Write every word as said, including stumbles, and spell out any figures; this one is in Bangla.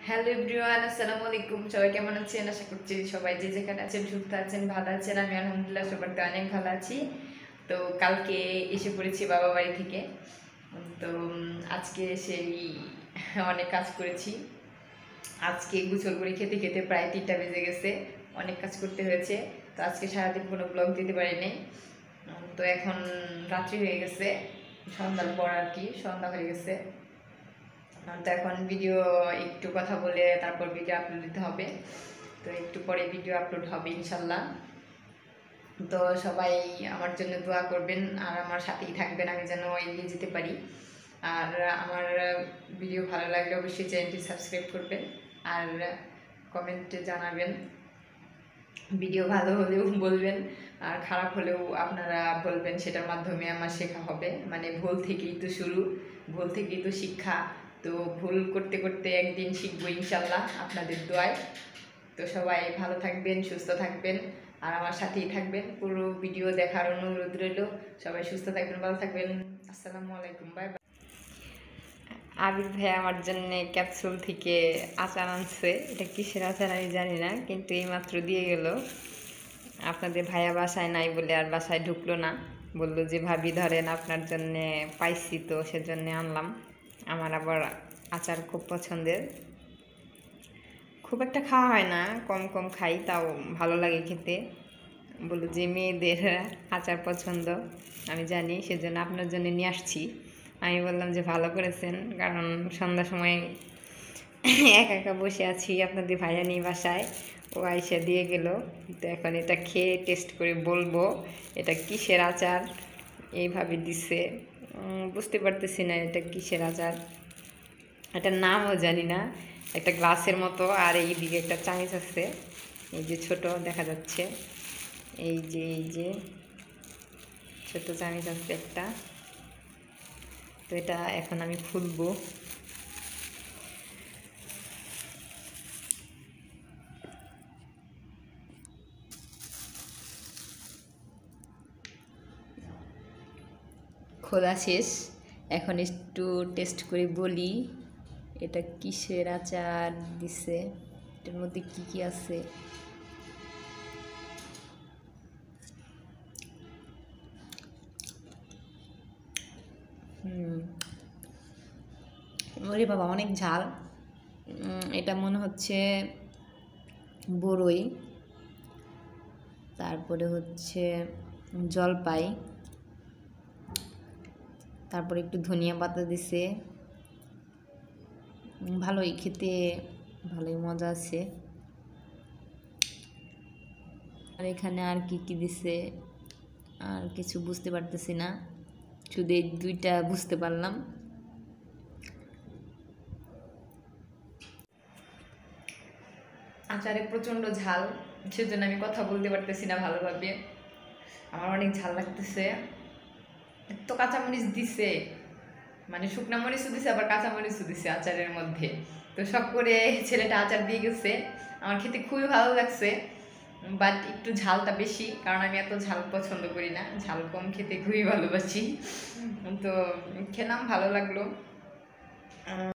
হ্যালো এভরিওয়ান, আসসালামু আলাইকুম। সবাই কেমন আছেন? আশা করছি সবাই যে যেখানে আছেন সুস্থ আছেন, ভালো আছেন। আমি আলহামদুলিল্লাহ সবার তো অনেক ভালো আছি। তো কালকে এসে পড়েছি বাবা বাড়ি থেকে। তো আজকে সেই অনেক কাজ করেছি। আজকে গোসল করে খেতে খেতে প্রায় তিনটা বেজে গেছে। অনেক কাজ করতে হয়েছে। তো আজকে সারাদিন কোনো ব্লগ দিতে পারিনি। তো এখন রাত্রি হয়ে গেছে, সন্ধ্যার পর আর কি, সন্ধ্যা হয়ে গেছে। তো এখন ভিডিও একটু কথা বলে তারপর ভিডিও আপলোড দিতে হবে। তো একটু পরে ভিডিও আপলোড হবে ইনশাল্লাহ। তো সবাই আমার জন্য দোয়া করবেন আর আমার সাথেই থাকবেন, আমি যেন এগিয়ে যেতে পারি। আর আমার ভিডিও ভালো লাগলে অবশ্যই চ্যানেলটি সাবস্ক্রাইব করবেন আর কমেন্টে জানাবেন। ভিডিও ভালো হলেও বলবেন আর খারাপ হলেও আপনারা বলবেন, সেটার মাধ্যমে আমার শেখা হবে। মানে ভুল থেকেই তো শুরু, ভুল থেকেই তো শিক্ষা। তো ভুল করতে করতে একদিন শিখবো ইনশাল্লাহ আপনাদের দোয়ায়। তো সবাই ভালো থাকবেন, সুস্থ থাকবেন আর আমার সাথেই থাকবেন। পুরো ভিডিও দেখার অনুরোধ রইল। সবাই সুস্থ থাকবেন, ভালো থাকবেন। আসসালামু আলাইকুম, বাই বাই। আবির ভাই আমার জন্য ক্যাপসুল থেকে আচার আনছে। এটা কিসের আচার আমি জানি না, কিন্তু এইমাত্র দিয়ে গেল। আপনাদের ভাইয়া বাসায় নাই বলে আর বাসায় ঢুকলো না, বললো যে ভাবি ধরেন আপনার জন্যে পাইছি, তো সেজন্যে আনলাম। আমার আবার আচার খুব পছন্দের, খুব একটা খাওয়া হয় না, কম কম খাই, তাও ভালো লাগে খেতে। বললো যে মেয়েদের আচার পছন্দ, আমি জানি, সেজন্য আপনার জন্য নিয়ে আসছি। আমি বললাম যে ভালো করেছেন, কারণ সন্ধ্যার সময় একা একা বসে আছি, আপনাদের ভাইয়া নিয়ে বাসায়, ও আইসা দিয়ে গেল। তো এখন এটা খেয়ে টেস্ট করে বলবো এটা কিসের আচার। এইভাবে দিছে, বুঝতে পারতেছি না এটা কিসের আচার, এটার নামও জানি না। একটা গ্লাসের মতো, আর এই দিকে একটা চামচ আছে, এই যে ছোট দেখা যাচ্ছে, এই যে এই যে ছোট চামচ আছে একটা। তো এটা এখন আমি খুলবো। খোলা শেষ, এখন একটু টেস্ট করে বলি এটা কিসের আচার দিছে, এটার মধ্যে কি কি আছে। হুম, ওরে বাবা, অনেক ঝাল। এটা মনে হচ্ছে বড়ই, তারপরে হচ্ছে জলপাই, তারপরে একটু ধনিয়া পাতা দিছে। ভালোই খেতে, ভালোই মজা আছে। আর এখানে আর কি কি দিছে আর কিছু বুঝতে পারতেছি না, শুধু এই দুইটা বুঝতে পারলাম। আচারে প্রচণ্ড ঝাল, সেজন্য আমি কথা বলতে পারতেছি না ভালোভাবে, আমার অনেক ঝাল লাগতেছে। এত কাঁচামরিচ দিছে, মানে শুকনা মরিচও দিছে আবার কাঁচামরিচও দিছে আচারের মধ্যে। তো সব করে ছেলেটা আচার দিয়ে গেছে, আমার খেতে খুবই ভালো লাগছে, বাট একটু ঝালটা বেশি, কারণ আমি এত ঝাল পছন্দ করি না, ঝাল কম খেতে খুবই ভালোবাসি। তো খেলাম, ভালো লাগলো।